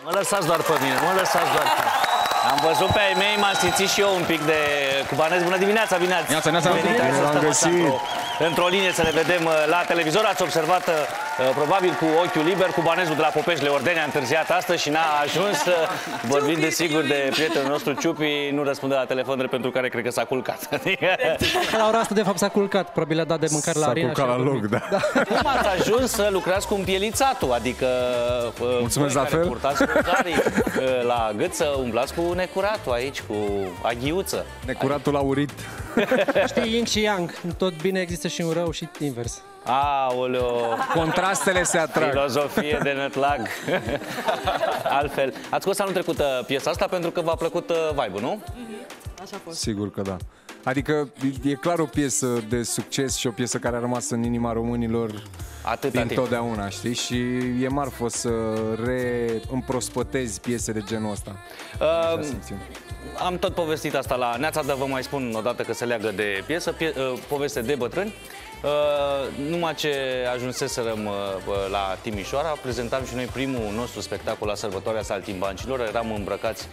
Mă lăsați doar pe mine, mă lăsați doar pe mine. Am văzut pe ai mei, m-am simțit și eu un pic de cubanez. Bună dimineața, bine ați venit într-o linie să ne vedem la televizor. Ați observat probabil cu ochiul liber, cubanezul de la Popeșle Ordeni a întârziat astăzi și n-a ajuns. Vorbim desigur de prietenul nostru Ciupi, nu răspunde la telefon pentru care cred că s-a culcat. La ora asta de fapt s-a culcat, probabil a dat de mâncare la Arina. S-a culcat la loc, da. Cum ați ajuns să lucrați cu împielițatul? Adică mulțumesc la fel. Purtați rozarii la gât să umblați cu necuratul aici, cu aghiuță. Necuratul aurit. Știi, yin și yang, tot bine există și un rău și invers. Aoleo, contrastele se atrag. Filozofie de nătlag. Altfel, ați scos anul trecut piesa asta pentru că v-a plăcut vibe-ul, nu? Așa a fost. Sigur că da. Adică e clar o piesă de succes și o piesă care a rămas în inima românilor dintotdeauna, știi? Și e marfă să reîmprospătezi piese de genul ăsta. Am tot povestit asta la Neața, dar vă mai spun odată că se leagă de piesă, poveste de bătrâni. Numai ce ajunseserăm la Timișoara, prezentam și noi primul nostru spectacol la sărbătoarea Saltimbancilor. Eram îmbrăcați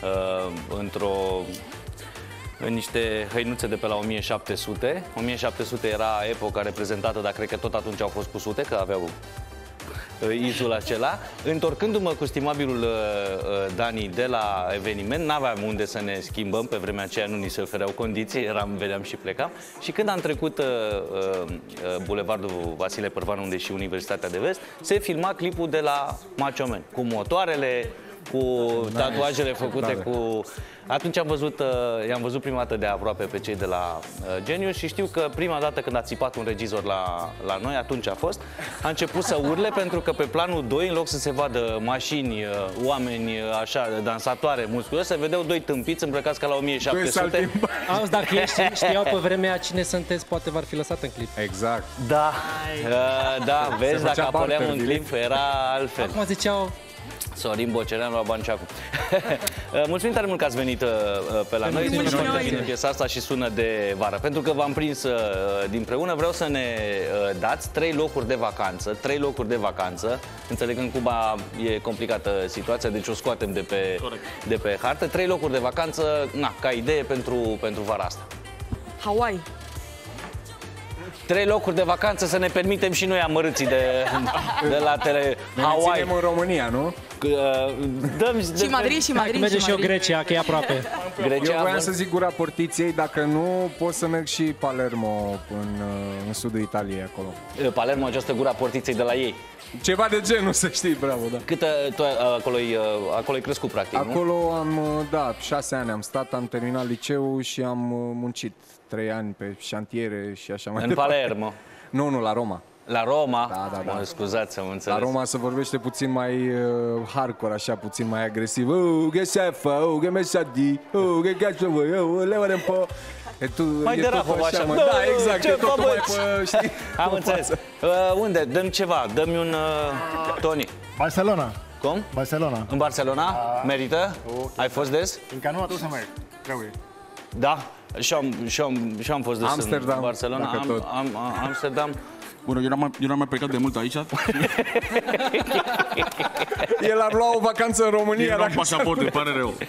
în niște hăinuțe de pe la 1700. 1700 era epoca reprezentată, dar cred că tot atunci au fost cu sute, că aveau izul acela. Întorcându-mă cu stimabilul Dani de la eveniment, n-aveam unde să ne schimbăm, pe vremea aceea nu ni se ofereau condiții, veneam și plecam. Și când am trecut bulevardul Vasile Părvan, unde e și Universitatea de Vest, se filma clipul de la Macho Man, cu motoarele, cu tatuajele făcute cu... Atunci i-am văzut prima dată de aproape pe cei de la Genius și știu că prima dată când a țipat un regizor la noi, atunci a început să urle pentru că pe planul 2, în loc să se vadă mașini, oameni așa, dansatoare, musculoase, se vedeau doi tâmpiți îmbrăcați ca la 1700. Auzi, dacă ei știau pe vremea cine sunteți, poate v-ar fi lăsat în clip. Exact. Da, da, vezi, dacă apăream în clip, era altfel. Acum ziceau... Sorin Bocereanu la Banceacu. Mulțumim tare mult că ați venit pe la noi. Sună foarte bine piesa asta și sună de vară. Pentru că v-am prins dinpreună, vreau să ne dați 3 locuri de vacanță. 3 locuri de vacanță. Înțeleg că în Cuba e complicată situația, deci o scoatem de pe hartă. 3 locuri de vacanță, ca idee pentru vara asta. Hawaii. 3 locuri de vacanță să ne permitem și noi amărâții de la tele. Hawaii. Ținem în România, nu? Și Madrid, și Madrid. Merge și eu Grecia, că e aproape. Grecia, eu voiam să zic Gura Portiției, dacă nu, pot să merg și Palermo în sudul Italiei, acolo. Palermo, această Gura Portiției de la ei. Ceva de genul, să știi, bravo, da. Cât acolo ai crescut, practic, acolo nu? am, 6 ani am stat, am terminat liceul și am muncit 3 ani pe șantiere și așa mai departe. În Palermo? Nu, la Roma. La Roma? Da. Mă scuzați, am înțeles. La Roma se vorbește puțin mai hardcore, așa, puțin mai agresiv. Che șefă, che mesadi, che cazzo voi, levă-te un po'. Mai derapă așa, mă. Da, exact, e totul mai pe, știi? Am înțeles. Unde? Dă-mi ceva, dă-mi un Tony. Barcelona. Cum? Barcelona. În Barcelona? Merită? Ai fost des? Încă nu atunci să merg, trebuie. Da, și am fost des Amsterdam, în Barcelona. Amsterdam. Bună, eu n-am mai plecat de mult aici. El ar lua o vacanță în România. Eu am pașaport, îmi pare rău.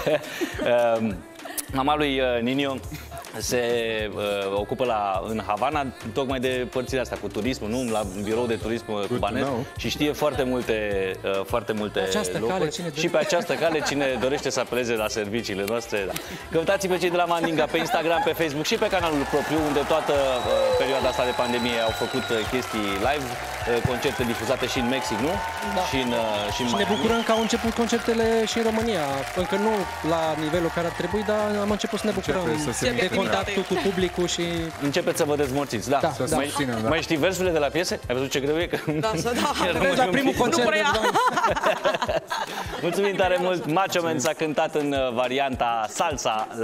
Mama lui Ninio se ocupă în Havana tocmai de părțile astea cu turismul, nu? La birou de turism cubanez și știe foarte multe locuri. Și pe această cale cine dorește să apeleze la serviciile noastre. Da. Căutați pe cei de la Mandinga pe Instagram, pe Facebook și pe canalul propriu, unde toată perioada asta de pandemie au făcut chestii live, concerte difuzate și în Mexic, nu? Da. Și ne bucurăm că au început concertele și în România. Încă nu la nivelul care ar trebui, dar am început să ne bucurăm de contactul cu publicul și... Începeți să vă dezmorțiți, da. Mai știi versurile de la piese? Ai văzut ce greu e? La primul concert. Mulțumim tare mult. Macho Man s-a cântat în varianta salsa